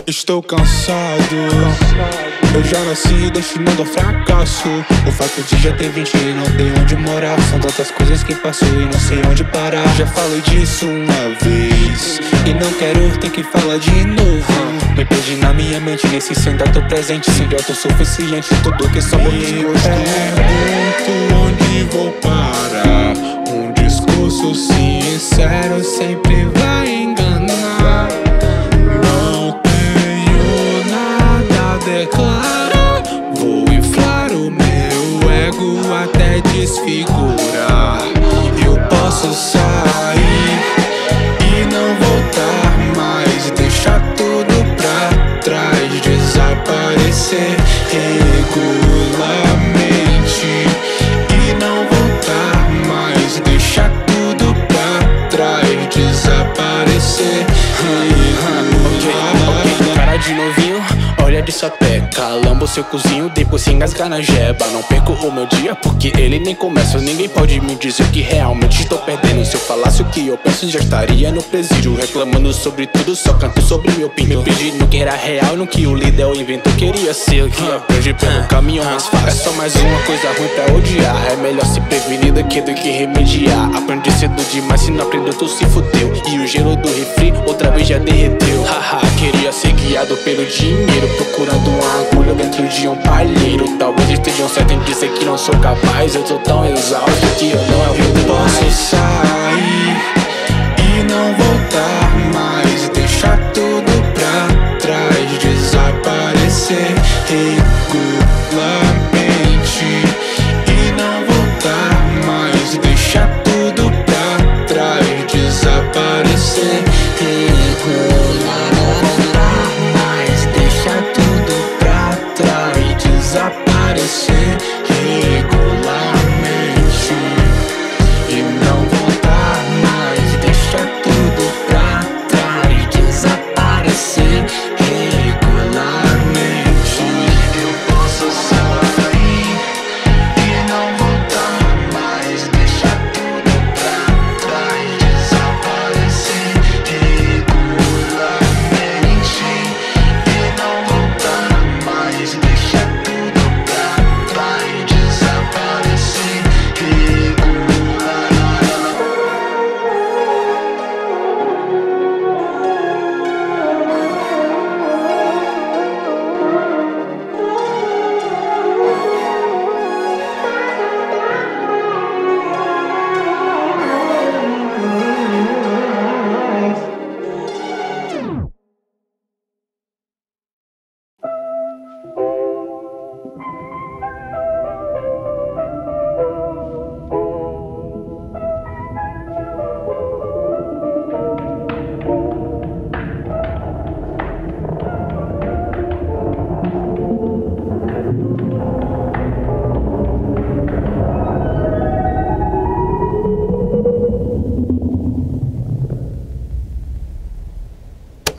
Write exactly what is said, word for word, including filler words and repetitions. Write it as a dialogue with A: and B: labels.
A: Estou cansado, eu já nasci destinado ao fracasso. O fato de já ter vinte e não ter onde morar, são tantas coisas que passou e não sei onde parar. Já falei disso uma vez e não quero ter que falar de novo. Me perdi na minha mente, nesse sem tô presente, sempre autossuficiente, tudo que só me desgosto. Pergunto onde vou parar. Um discurso sincero sempre vai enganar. Não tenho nada a declarar. Vou inflar o meu ego até desfigurar. Eu posso sair e não voltar mais, deixar tudo pra trás, desaparecer regularmente e não voltar mais, deixar tudo pra trás, desaparecer regularmente.
B: Cara de novinho, olha de sapeca, lambo seu cozinho, depois se engasgar na jeba. Não perco o meu dia porque ele nem começa. Ninguém pode me dizer que realmente estou perdendo. Se eu falasse o que eu penso, já estaria no presídio, reclamando sobre tudo, só canto sobre meu pinto. Me perdi no que era real, no que o líder ou inventou. Queria ser o que aprende pelo caminho mais fácil. É só mais uma coisa ruim pra odiar. É melhor se prevenir do que do que remediar. Aprendi cedo demais, se não aprendeu tu se fudeu. E o gelo do refri outra vez já derreteu. Haha, queria ser guiado pelo dinheiro, procurando uma agulha dentro de um palheiro. Talvez estejam certos em dizer que não sou capaz. Eu tô tão exausto que eu não aguento mais.
A: Posso sair